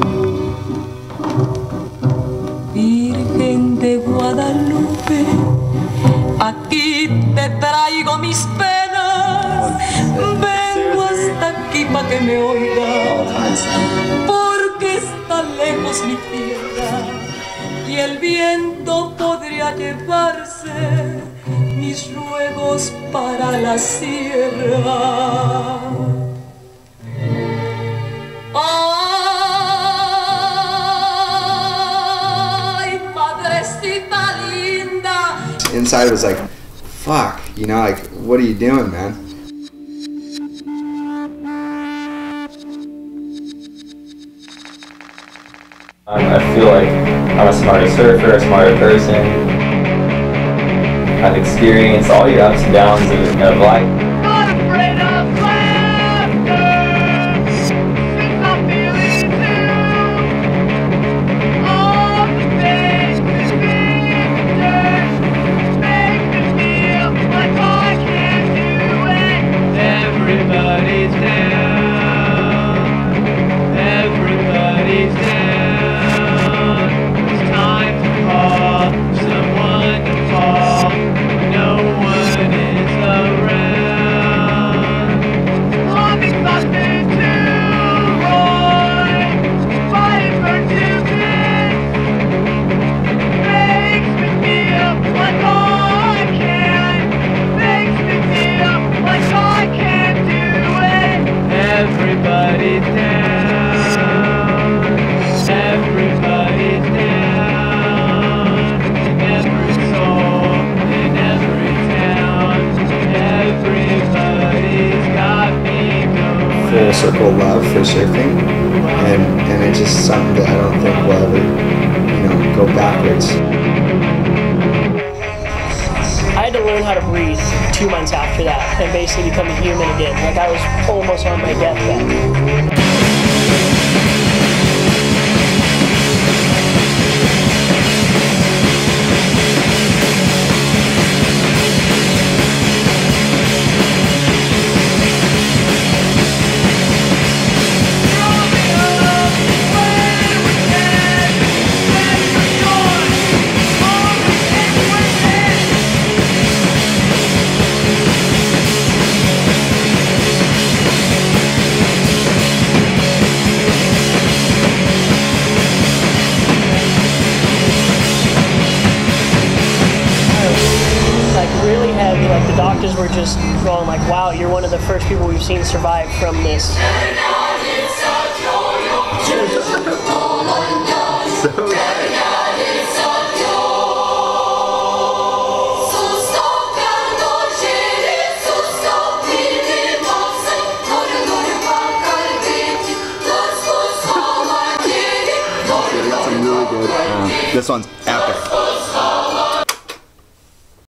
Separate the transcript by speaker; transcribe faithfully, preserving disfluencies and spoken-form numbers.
Speaker 1: Virgen de Guadalupe, aquí te traigo mis penas, vengo hasta aquí pa' que me oigas, porque está lejos mi tierra y el viento podría llevarse mis ruegos para la sierra.
Speaker 2: Inside it was like, fuck, you know, like, what are you doing, man?
Speaker 3: I feel like I'm a smarter surfer, a smarter person. I've experienced all your ups and downs of, of life.
Speaker 4: Not afraid of laughter, since I'm feeling too. All the things that make me feel like I can't do it. Everybody's down, everybody's down. It's time to call someone to call. No one is around. Longing nothing to avoid, fighting for two kids makes me feel like I can, makes me feel like I can do it. Everybody's down, everybody's down, in every soul, in every town, everybody's got me going.
Speaker 2: Full circle love for surfing, and, and it's just something that I don't think will ever, you know, go backwards.
Speaker 5: I had to learn how to breathe two months after that and basically become a human again. Like I was almost on my deathbed. Really heavy, like the doctors were just going like, wow, you're one of the first people we've seen survive from this.
Speaker 2: So This one's